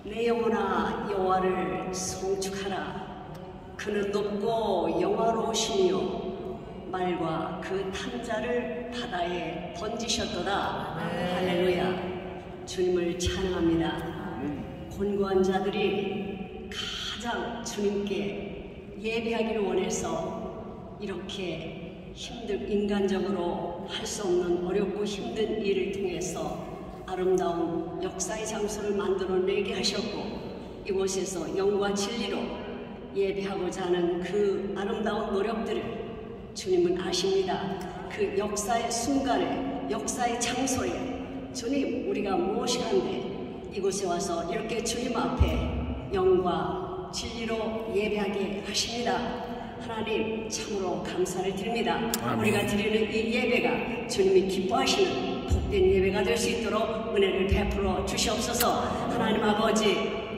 내 영혼아 여호와를 송축하라. 그는 높고 영화로우시며 말과 그 탕자를 바다에 던지셨도다. 할렐루야. 주님을 찬양합니다. 곤고한 자들이 가장 주님께 예배하기를 원해서 이렇게 인간적으로 할 수 없는 어렵고 힘든 일을 통해서 아름다운 역사의 장소를 만들어내게 하셨고, 이곳에서 영과 진리로 예배하고자 하는 그 아름다운 노력들을 주님은 아십니다. 그 역사의 순간에, 역사의 장소에 주님, 우리가 무엇이간데 이곳에 와서 이렇게 주님 앞에 영과 진리로 예배하게 하십니다. 하나님, 참으로 감사를 드립니다. 우리가 드리는 이 예배가 주님이 기뻐하시는 복된 예배가 될 수 있도록 은혜를 베풀어 주시옵소서. 하나님 아버지,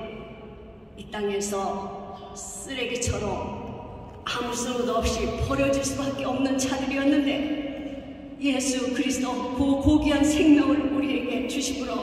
이 땅에서 쓰레기처럼 아무 쓸모도 없이 버려질 수밖에 없는 자들이었는데 예수 그리스도 그 고귀한 생명을 우리에게 주심으로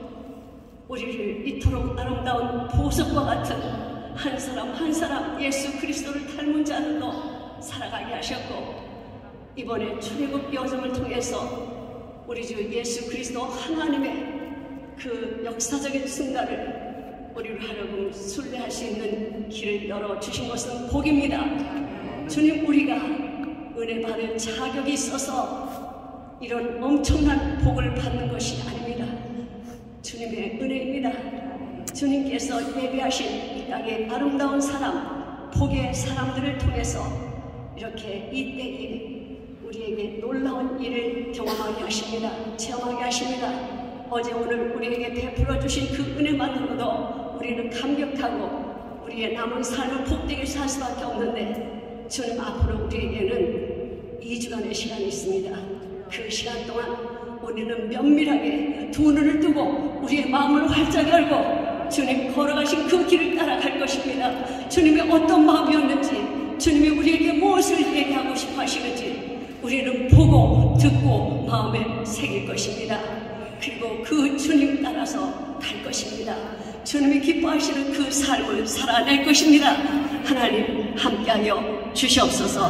우리를 이토록 아름다운 보석과 같은 한 사람 한 사람 예수 그리스도를 닮은 자들로 살아가게 하셨고, 이번에 출애굽 여정을 통해서 우리 주 예수 그리스도 하나님의 그 역사적인 순간을 우리를 하여금 순례할 수 있는 길을 열어주신 것은 복입니다. 주님, 우리가 은혜 받을 자격이 있어서 이런 엄청난 복을 받는 것이 아닙니다. 주님의 은혜입니다. 주님께서 예배하신 이 땅의 아름다운 사람, 복의 사람들을 통해서 이렇게 이때에 우리에게 놀라운 일을 경험하게 하십니다. 체험하게 하십니다. 어제 오늘 우리에게 베풀어 주신 그 은혜만으로도 우리는 감격하고 우리의 남은 삶을 복되게 살 수밖에 없는데, 주님, 앞으로 우리에게는 2주간의 시간이 있습니다. 그 시간 동안 우리는 면밀하게 두 눈을 뜨고 우리의 마음을 활짝 열고 주님 걸어가신 그 길을 따라갈 것입니다. 주님의 어떤 마음이었는지, 주님이 우리에게 무엇을 얘기하고 싶어 하시는지 우리는 보고 듣고 마음에 새길 것입니다. 그리고 그 주님 따라서 갈 것입니다. 주님이 기뻐하시는 그 삶을 살아낼 것입니다. 하나님, 함께하여 주시옵소서.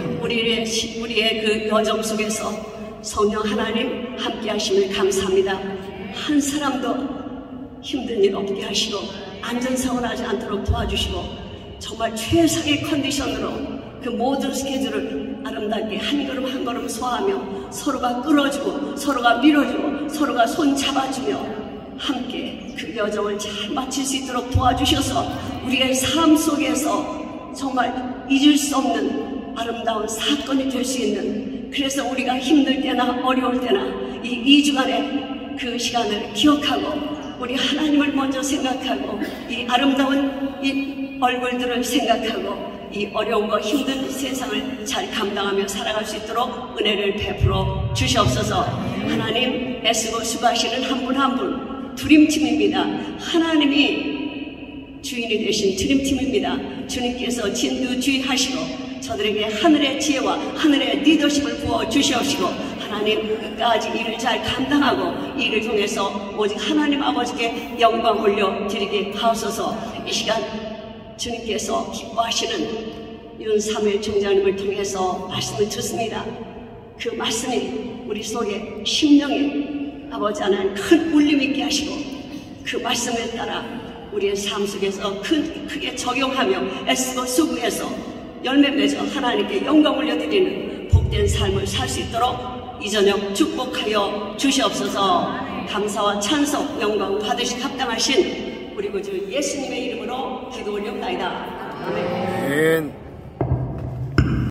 우리의 그 여정 속에서 성령 하나님 함께하심을 감사합니다. 한 사람도 힘든 일 없게 하시고 안전사고 나지 않도록 도와주시고, 정말 최상의 컨디션으로 그 모든 스케줄을 아름답게 한 걸음 한 걸음 소화하며 서로가 끌어주고 서로가 밀어주고 서로가 손 잡아주며 함께 그 여정을 잘 마칠 수 있도록 도와주셔서 우리의 삶 속에서 정말 잊을 수 없는 아름다운 사건이 될 수 있는, 그래서 우리가 힘들 때나 어려울 때나 이 2주간의 그 시간을 기억하고 우리 하나님을 먼저 생각하고 이 아름다운 이 얼굴들을 생각하고 이 어려움과 힘든 세상을 잘 감당하며 살아갈 수 있도록 은혜를 베풀어 주시옵소서. 하나님, 애쓰고 수고하시는 한 분 한 분 드림팀입니다. 하나님이 주인이 되신 드림팀입니다. 주님께서 진두주의하시고 저들에게 하늘의 지혜와 하늘의 리더십을 부어 주시옵시고, 하나님 끝까지 일을 잘 감당하고 이 일을 통해서 오직 하나님 아버지께 영광 올려드리게 하옵소서. 이 시간 주님께서 기뻐하시는 윤사무엘 총장님을 통해서 말씀을 듣습니다. 그 말씀이 우리 속에 심령에 아버지 하나님 큰 울림 있게 하시고 그 말씀에 따라 우리의 삶 속에서 크게 적용하며 애쓰고 수고해서 열매 맺어 하나님께 영광 올려드리는 복된 삶을 살 수 있도록 이 저녁 축복하여 주시옵소서. 감사와 찬송 영광 받으시 합당하신 우리 구주 예수님의 이름으로 기도 올려옵나이다. 아멘.